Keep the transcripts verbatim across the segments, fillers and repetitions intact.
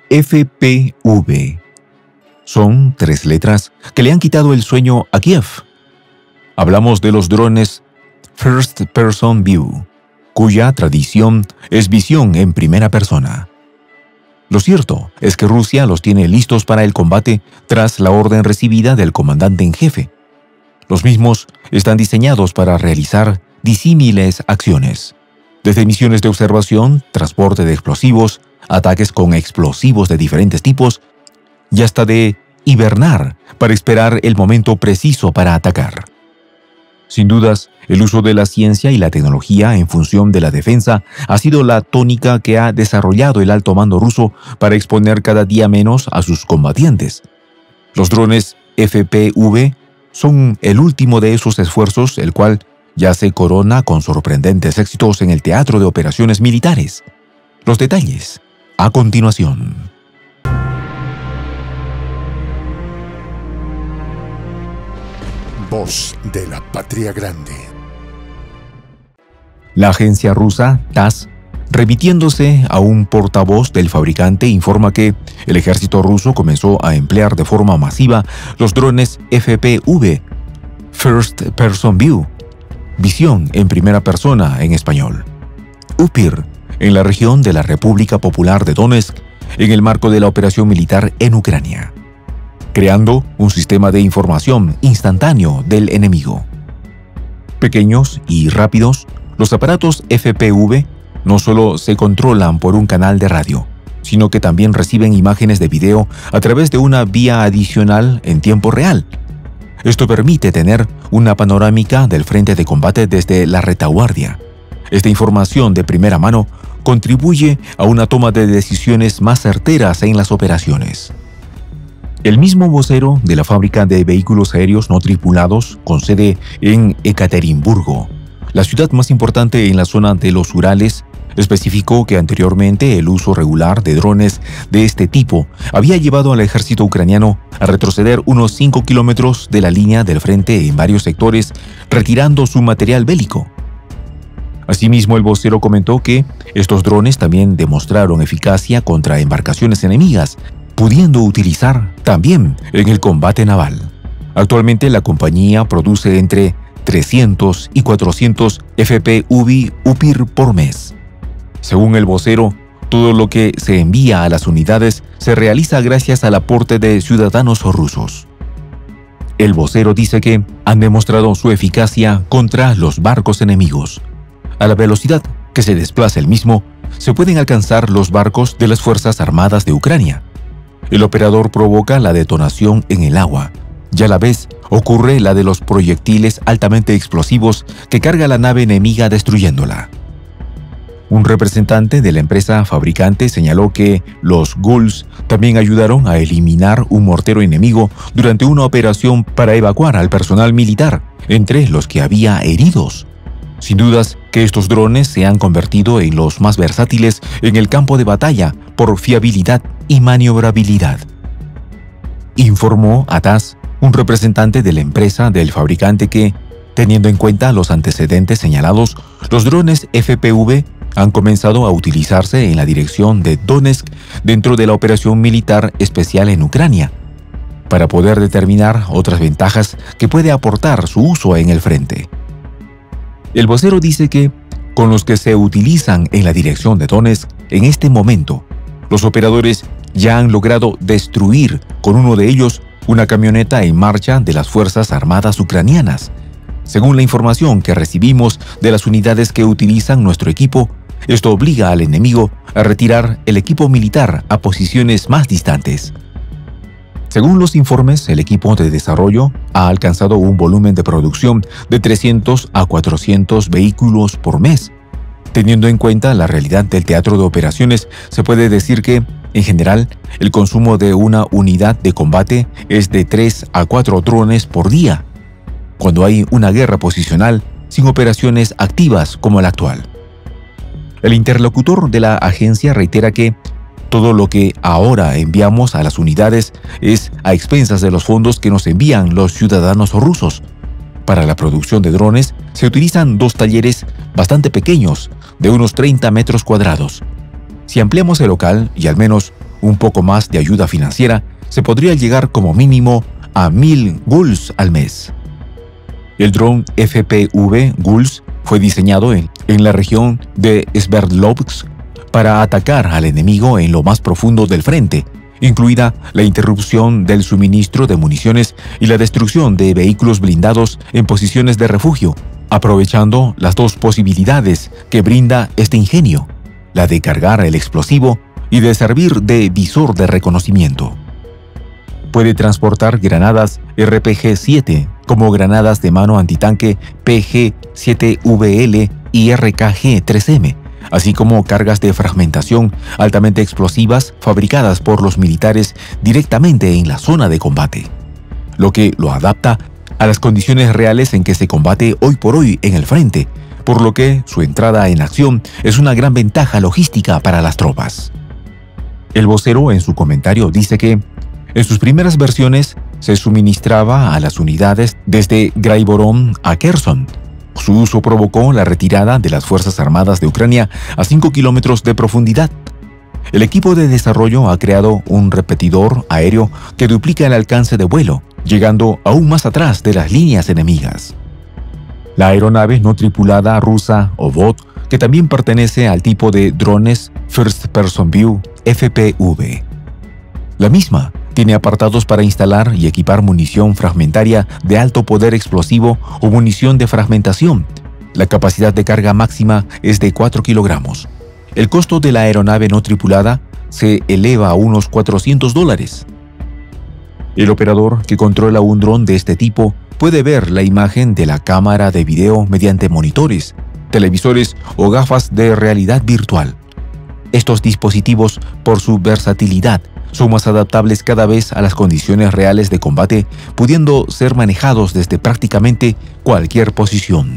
F P V. Son tres letras que le han quitado el sueño a Kiev. Hablamos de los drones First Person View, cuya tradición es visión en primera persona. Lo cierto es que Rusia los tiene listos para el combate tras la orden recibida del comandante en jefe. Los mismos están diseñados para realizar disímiles acciones, desde misiones de observación, transporte de explosivos, ataques con explosivos de diferentes tipos y hasta de hibernar para esperar el momento preciso para atacar. Sin dudas, el uso de la ciencia y la tecnología en función de la defensa ha sido la tónica que ha desarrollado el alto mando ruso para exponer cada día menos a sus combatientes. Los drones F P V son el último de esos esfuerzos, el cual ya se corona con sorprendentes éxitos en el teatro de operaciones militares. Los detalles, a continuación. Voz de la Patria Grande. La agencia rusa T A S, remitiéndose a un portavoz del fabricante, informa que el ejército ruso comenzó a emplear de forma masiva los drones F P V, First Person View, visión en primera persona en español, U P I R, en la región de la República Popular de Donetsk, en el marco de la operación militar en Ucrania, creando un sistema de información instantáneo del enemigo. Pequeños y rápidos, los aparatos F P V no solo se controlan por un canal de radio, sino que también reciben imágenes de video a través de una vía adicional en tiempo real. Esto permite tener una panorámica del frente de combate desde la retaguardia. Esta información de primera mano contribuye a una toma de decisiones más certeras en las operaciones. El mismo vocero de la fábrica de vehículos aéreos no tripulados, con sede en Ekaterimburgo, la ciudad más importante en la zona de los Urales, especificó que anteriormente el uso regular de drones de este tipo había llevado al ejército ucraniano a retroceder unos cinco kilómetros de la línea del frente en varios sectores, retirando su material bélico. Asimismo, el vocero comentó que estos drones también demostraron eficacia contra embarcaciones enemigas, pudiendo utilizar también en el combate naval. Actualmente la compañía produce entre trescientos y cuatrocientos F P V U P I R por mes. Según el vocero, todo lo que se envía a las unidades se realiza gracias al aporte de ciudadanos rusos. El vocero dice que han demostrado su eficacia contra los barcos enemigos. A la velocidad que se desplaza el mismo, se pueden alcanzar los barcos de las Fuerzas Armadas de Ucrania. El operador provoca la detonación en el agua, y a la vez ocurre la de los proyectiles altamente explosivos que carga la nave enemiga destruyéndola. Un representante de la empresa fabricante señaló que los Ghouls también ayudaron a eliminar un mortero enemigo durante una operación para evacuar al personal militar, entre los que había heridos. Sin dudas que estos drones se han convertido en los más versátiles en el campo de batalla por fiabilidad y maniobrabilidad, informó a T A S un representante de la empresa del fabricante que, teniendo en cuenta los antecedentes señalados, los drones F P V han comenzado a utilizarse en la dirección de Donetsk dentro de la operación militar especial en Ucrania, para poder determinar otras ventajas que puede aportar su uso en el frente. El vocero dice que, con los que se utilizan en la dirección de Donetsk, en este momento, los operadores ya han logrado destruir con uno de ellos una camioneta en marcha de las Fuerzas Armadas ucranianas. Según la información que recibimos de las unidades que utilizan nuestro equipo, esto obliga al enemigo a retirar el equipo militar a posiciones más distantes. Según los informes, el equipo de desarrollo ha alcanzado un volumen de producción de trescientos a cuatrocientos vehículos por mes. Teniendo en cuenta la realidad del teatro de operaciones, se puede decir que, en general, el consumo de una unidad de combate es de tres a cuatro drones por día, cuando hay una guerra posicional sin operaciones activas como la actual. El interlocutor de la agencia reitera que todo lo que ahora enviamos a las unidades es a expensas de los fondos que nos envían los ciudadanos rusos. Para la producción de drones se utilizan dos talleres bastante pequeños, de unos treinta metros cuadrados. Si ampliamos el local y al menos un poco más de ayuda financiera, se podría llegar como mínimo a mil Guls al mes. El dron F P V Guls fue diseñado en, en la región de Sverdlovsk para atacar al enemigo en lo más profundo del frente, incluida la interrupción del suministro de municiones y la destrucción de vehículos blindados en posiciones de refugio, aprovechando las dos posibilidades que brinda este ingenio, la de cargar el explosivo y de servir de visor de reconocimiento. Puede transportar granadas R P G siete como granadas de mano antitanque P G siete V L y R K G tres M, así como cargas de fragmentación altamente explosivas fabricadas por los militares directamente en la zona de combate, lo que lo adapta a las condiciones reales en que se combate hoy por hoy en el frente, por lo que su entrada en acción es una gran ventaja logística para las tropas. El vocero en su comentario dice que en sus primeras versiones se suministraba a las unidades desde Graivorón a Kherson. Su uso provocó la retirada de las Fuerzas Armadas de Ucrania a cinco kilómetros de profundidad. El equipo de desarrollo ha creado un repetidor aéreo que duplica el alcance de vuelo, llegando aún más atrás de las líneas enemigas. La aeronave no tripulada rusa Obot, que también pertenece al tipo de drones First Person View F P V. La misma tiene apartados para instalar y equipar munición fragmentaria de alto poder explosivo o munición de fragmentación. La capacidad de carga máxima es de cuatro kilogramos. El costo de la aeronave no tripulada se eleva a unos cuatrocientos dólares. El operador que controla un dron de este tipo puede ver la imagen de la cámara de video mediante monitores, televisores o gafas de realidad virtual. Estos dispositivos, por su versatilidad, son más adaptables cada vez a las condiciones reales de combate, pudiendo ser manejados desde prácticamente cualquier posición.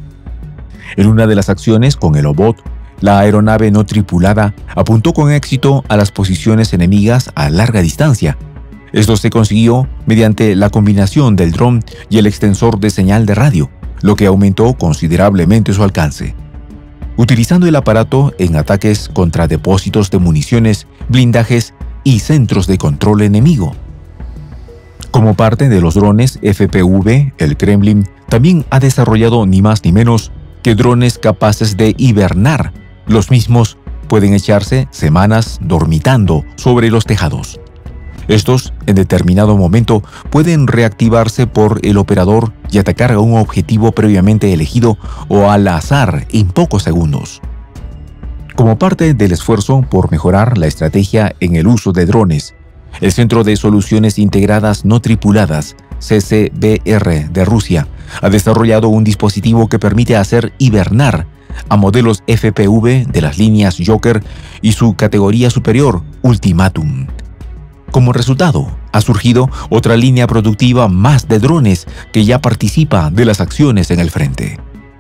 En una de las acciones con el Obot, la aeronave no tripulada apuntó con éxito a las posiciones enemigas a larga distancia. Esto se consiguió mediante la combinación del dron y el extensor de señal de radio, lo que aumentó considerablemente su alcance. Utilizando el aparato en ataques contra depósitos de municiones, blindajes y centros de control enemigo. Como parte de los drones F P V, el Kremlin también ha desarrollado ni más ni menos que drones capaces de hibernar. Los mismos pueden echarse semanas dormitando sobre los tejados. Estos, en determinado momento, pueden reactivarse por el operador y atacar a un objetivo previamente elegido o al azar en pocos segundos. Como parte del esfuerzo por mejorar la estrategia en el uso de drones, el Centro de Soluciones Integradas No Tripuladas, C C B R de Rusia, ha desarrollado un dispositivo que permite hacer hibernar a modelos F P V de las líneas Joker y su categoría superior, Ultimatum. Como resultado, ha surgido otra línea productiva más de drones que ya participa de las acciones en el frente.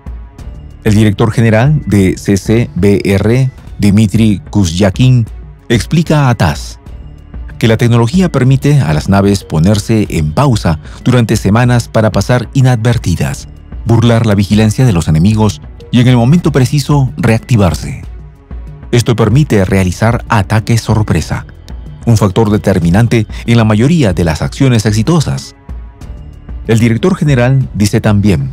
El director general de C C B R, Dmitry Kuzyakin, explica a T A S que la tecnología permite a las naves ponerse en pausa durante semanas para pasar inadvertidas, burlar la vigilancia de los enemigos y en el momento preciso reactivarse. Esto permite realizar ataques sorpresa, un factor determinante en la mayoría de las acciones exitosas. El director general dice también: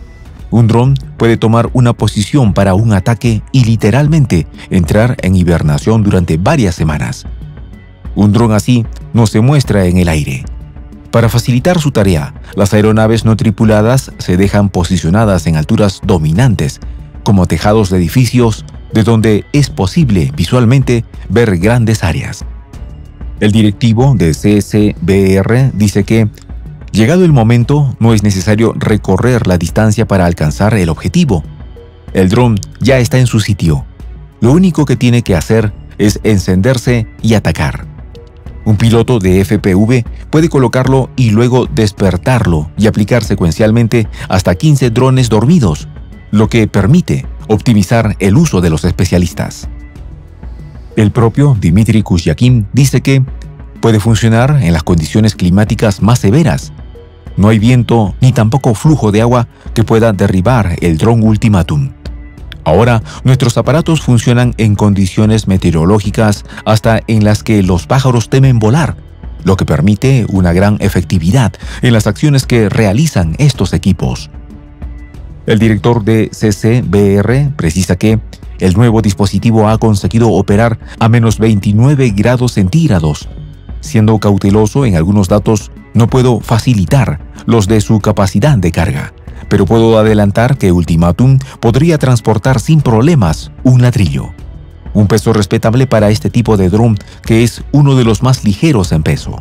un dron puede tomar una posición para un ataque y literalmente entrar en hibernación durante varias semanas. Un dron así no se muestra en el aire. Para facilitar su tarea, las aeronaves no tripuladas se dejan posicionadas en alturas dominantes, como tejados de edificios, de donde es posible visualmente ver grandes áreas. El directivo de C C B R dice que, llegado el momento, no es necesario recorrer la distancia para alcanzar el objetivo. El dron ya está en su sitio. Lo único que tiene que hacer es encenderse y atacar. Un piloto de F P V puede colocarlo y luego despertarlo y aplicar secuencialmente hasta quince drones dormidos, lo que permite optimizar el uso de los especialistas. El propio Dmitry Kuzyakin dice que puede funcionar en las condiciones climáticas más severas. No hay viento ni tampoco flujo de agua que pueda derribar el dron Ultimatum. Ahora, nuestros aparatos funcionan en condiciones meteorológicas hasta en las que los pájaros temen volar, lo que permite una gran efectividad en las acciones que realizan estos equipos. El director de C C B R precisa que el nuevo dispositivo ha conseguido operar a menos veintinueve grados centígrados. Siendo cauteloso en algunos datos, no puedo facilitar los de su capacidad de carga, pero puedo adelantar que Ultimatum podría transportar sin problemas un ladrillo. Un peso respetable para este tipo de dron que es uno de los más ligeros en peso.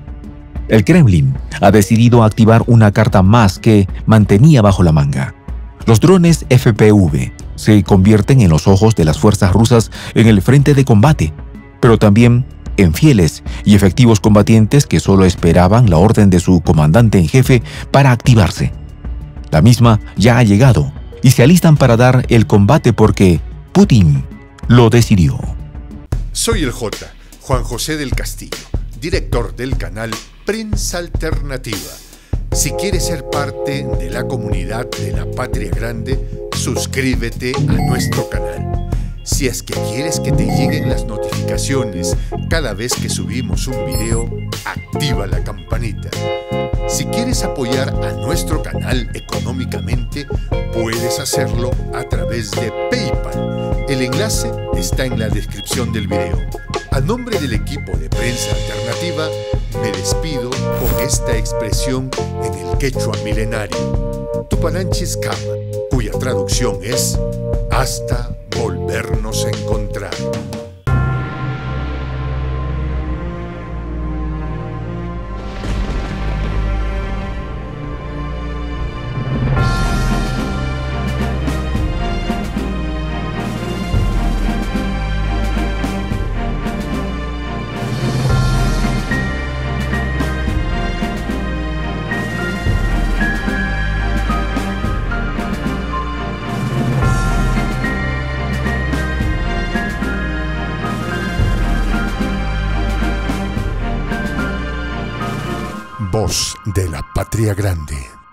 El Kremlin ha decidido activar una carta más que mantenía bajo la manga. Los drones F P V se convierten en los ojos de las fuerzas rusas en el frente de combate, pero también en fieles y efectivos combatientes que solo esperaban la orden de su comandante en jefe para activarse. La misma ya ha llegado y se alistan para dar el combate porque Putin lo decidió. Soy el J, Juan José del Castillo, director del canal Prensa Alternativa. Si quieres ser parte de la comunidad de la Patria Grande, suscríbete a nuestro canal. Si es que quieres que te lleguen las notificaciones cada vez que subimos un video, activa la campanita. Si quieres apoyar a nuestro canal económicamente, puedes hacerlo a través de PayPal. El enlace está en la descripción del video. A nombre del equipo de Prensa Alternativa, me despido con esta expresión en el quechua milenario, Tupananchis Kama, cuya traducción es hasta volvernos a encontrar. Voz de la Patria Grande.